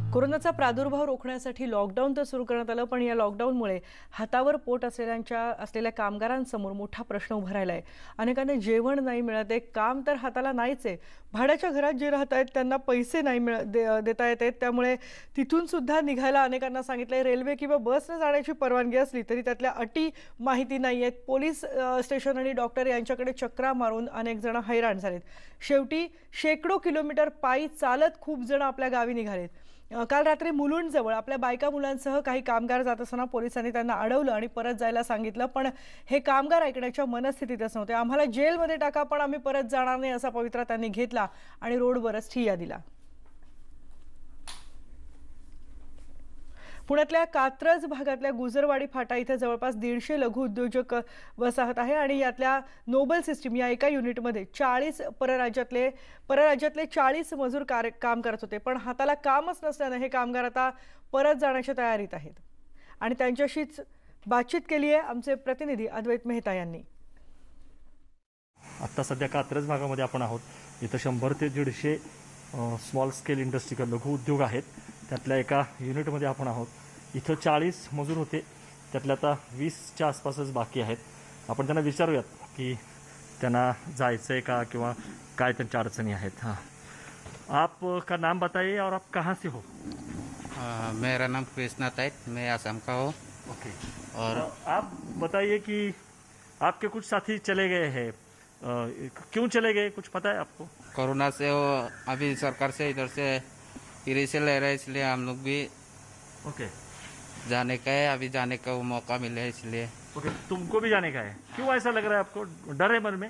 कोरोनाचा प्रादुर्भाव रोखण्यासाठी लॉकडाऊन तर सुरू करण्यात आलं, पण या लॉकडाऊनमुळे हातावर पोट असलेल्या कामगारांसमोर मोठा प्रश्न उभा राहिलाय। अनेकांना जेवण नाही मिळत आहे, काम तर हाताला नाहीच आहे। भाड्याच्या घरात जे राहत आहेत त्यांना पैसे नाही देता येत आहेत, त्यामुळे तिथून सुद्धा निघायला अनेकांना सांगितलंय। रेल्वे किंवा बसने जाण्याची परवानगी असली तरी त्यातल्या अटी माहिती नाही आहेत। पोलीस स्टेशन आणि डॉक्टर यांच्याकडे चक्रा मारून अनेक जण हैराण झालेत। शेवटी शेकडो किलोमीटर पायी चालत खूप जण आपल्या गावी निघालेत। काल रात्री मुलुंडजवळ आपल्या बायका मुलांसह काही कामगार जात असताना पोलिसांनी त्यांना अडवलं आणि परत जायला सांगितलं, पण हे कामगार ऐकण्याच्या मनस्थितीतच नव्हते। आम्हाला जेलमध्ये टाका, पण आम्ही परत जाणार नाही असा पवित्रा त्यांनी घेतला आणि रोडवरच ठिय्या दिला। पुण्यातल्या कात्रज भागातल्या गुजरवाडी फाटा इथे जवळपास 150 लघु उद्योजक वसाहत आहे आणि यातल्या नोबल सिस्टीम या एका युनिटमध्ये 40 परराज्यातले 40 मजूर काम करत होते, पण हाताला कामच नसल्याने हे कामगार आता परत जाण्याच्या तयारीत आहेत आणि त्यांच्याशीच बातचीत केली आहे आमचे प्रतिनिधी अद्वैत मेहता यांनी। आता सध्या कात्रज भागामध्ये आपण आहोत, इथं 100 ते 150 स्मॉल स्केल इंडस्ट्री लघु उद्योग आहेत। त्यातल्या एका युनिटमध्ये आपण आहोत। इथं 40 मजूर होते, त्यातल्या आता 20च्या आसपासच बाकी आहेत। आपण त्यांना विचारूयात की त्यांना जायचं आहे का किंवा काय त्यांच्या अडचणी आहेत। हाँ, आप का नाम बताइए और आप कहाँ से हो? मेरा नाम कृष्णा तैत, मैं असम का हूँ। ओके, और आप बताइए कि आपके कुछ साथी चले गए हैं, क्यों चले गए, कुछ पता है आपको? कोरोना से वो अभी सरकार से इधर से इरेसे ले रहे, इसलिए हम लोग भी ओके जाने का है। अभी जाने का वो मौका मिले है, इसलिए। ओके, तुमको भी जाने का है, क्यों ऐसा लग रहा है आपको? डर है मन में?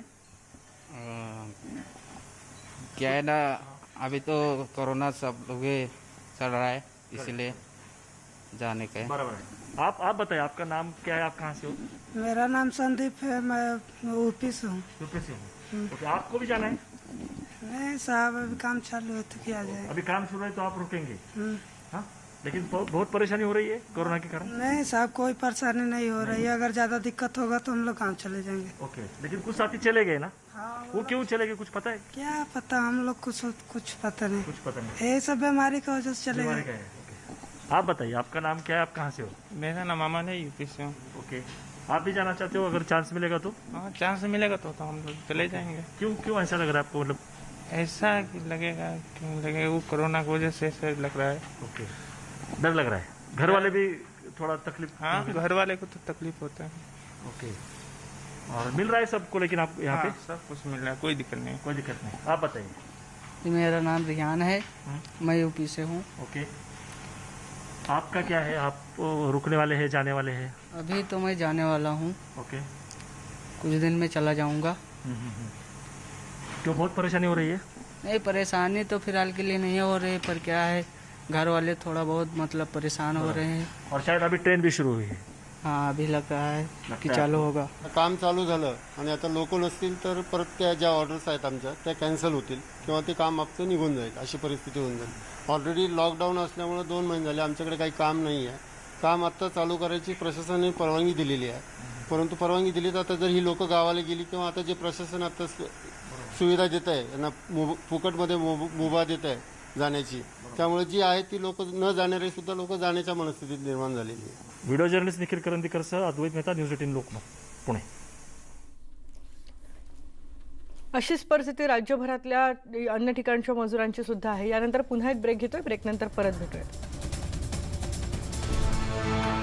क्या है ना, अभी तो कोरोना सब लोग चल रहा है, इसलिए जाने का है। बराबर है। आप बताइए, आपका नाम क्या है, आप कहाँ से हो? मेरा नाम संदीप है, मैं यूपी से हूँ। यूपी से हो? ओके, आपको भी जाना है? नहीं साहब, अभी काम चालू है तो क्या जाए। अभी काम शुरू है तो आप रुकेंगे? हाँ, लेकिन बहुत परेशानी हो रही है कोरोना के कारण? नहीं साहब, कोई परेशानी नहीं हो रही है। अगर ज्यादा दिक्कत होगा तो हम लोग काम चले जाएंगे। ओके, लेकिन कुछ साथी चले गए ना? हाँ, वो क्यों चले गए, कुछ पता है? क्या पता, हम लोग कुछ पता नहीं। कुछ पता नहीं, ये सब बीमारी की वजह से चले बीमारी गए। का है। ओके, आप बताइए, आपका नाम क्या है, आप कहाँ से हो? मेरा नाम अमन है, यूपी से हूँ। ओके, आप भी जाना चाहते हो? अगर चांस मिलेगा तो? हाँ, चांस मिलेगा तो हम लोग चले जाएंगे। क्यों ऐसा लग रहा है आपको? मतलब ऐसा कि लगेगा, क्यों लगेगा, वो कोरोना की वजह से ऐसा लग रहा है। ओके, डर लग रहा है। घर वाले भी थोड़ा तकलीफ? हाँ, घर वाले को तो तकलीफ होता है। ओके, और मिल रहा है सबको, लेकिन आप यहाँ पे? सब कुछ मिल रहा है, कोई दिक्कत नहीं। कोई दिक्कत नहीं। आप बताइए। मेरा नाम रिहान है, मैं यूपी से हूँ। ओके, आपका क्या है, आप रुकने वाले हैं, जाने वाले हैं? अभी तो मैं जाने वाला हूँ, ओके, कुछ दिन में चला जाऊँगा। क्यों, बहुत परेशानी हो रही है? नहीं, परेशानी तो फिलहाल के लिए नहीं हो रही, पर क्या है, घर वाले थोड़ा बहुत मतलब परेशान हो रहे हैं। और शायद अभी ट्रेन भी शुरू हुई है। हाँ, अभी लग रहा है कि चालू होगा। काम चालू झालं आणि आता लोक नसतील तर परत त्या ज्या ऑर्डर्स आहेत आमच्या त्या कॅन्सल होतील किंवा ते काम आमचं निघून जाईल, अशी परिस्थिती होऊन जाईल। ऑलरेडी लॉकडाऊन असल्यामुळे 2 महिने झाले आमच्याकडे काही काम नाही आहे। काम आत्ता चालू करायची प्रशासनाने परवानगी दिलेली आहे, परंतु परवानगी दिली तर आता जर ही लोक गावाला गेली किंवा आता जे प्रशासन आता सुविधा देत आहे, यांना फुकटमध्ये मुभा देत आहे जाण्याची, त्यामुळे जी आहे ती लोक न जाणारे सुद्धा लोक जाण्याच्या मनस्थितीत निर्माण झालेली आहे। व्हिडिओ जर्नलिस्ट निखिल करंदीकरसह अद्वैत मेहता, न्यूज 18 लोकमत, पुणे। अशीच परिस्थिती राज्यभरातल्या अन्य ठिकाणच्या मजुरांची सुद्धा आहे। यानंतर पुन्हा एक ब्रेक घेतोय, ब्रेकनंतर परत भेटूया।